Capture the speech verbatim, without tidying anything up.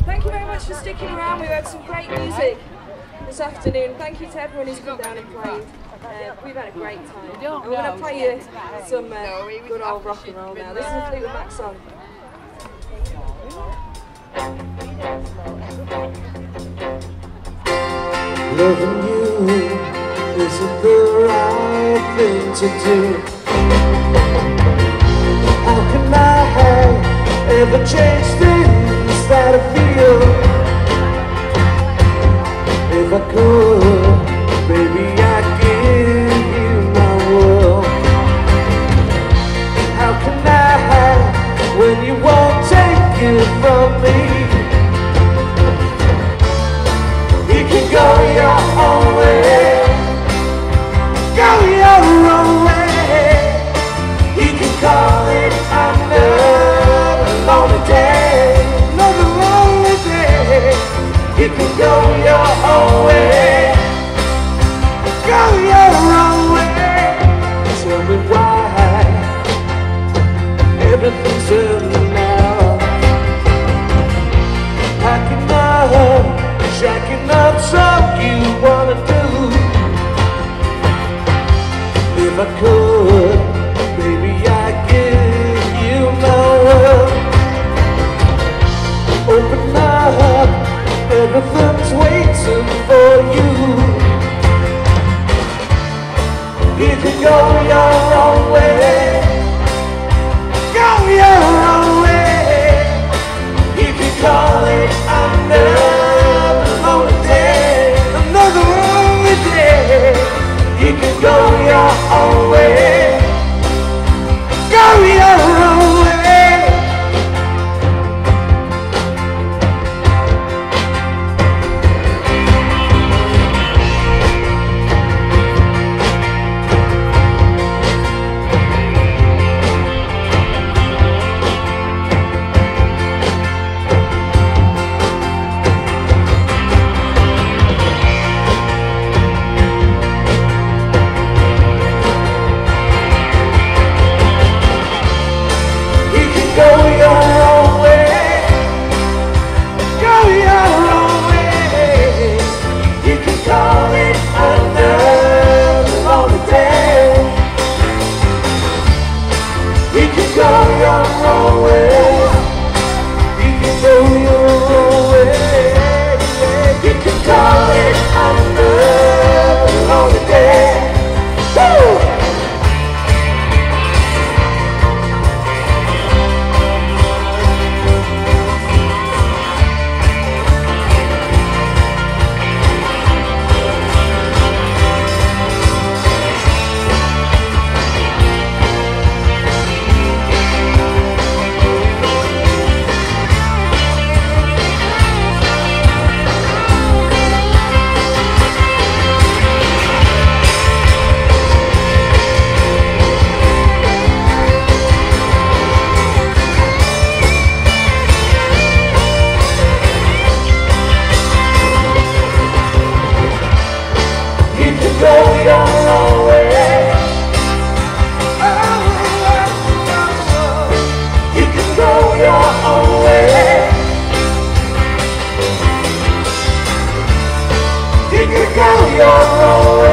Thank you very much for sticking around. We've had some great music this afternoon. Thank you to everyone who's come down and played. Uh, we've had a great time. And we're going to play you some uh, good old rock and roll now. This is a Fleetwood Mac song. Loving you isn't the right thing to do. How can I ever change things that I feel? If I could, baby, I'd give you my world. How can I when you won't take it from me? You can go your own way, go your own way. You can call it another lonely day, another lonely day. You can go your own way, go your own way. Tell me why everything's ending now. Packing up, shacking up, so you wanna do. If I could, baby, I'd give you my world. Open up, everything's waiting for you. You can go your own way, go your own way. You can call it another lonely day, another lonely day. You can go your own way, go your own way. Go your own way.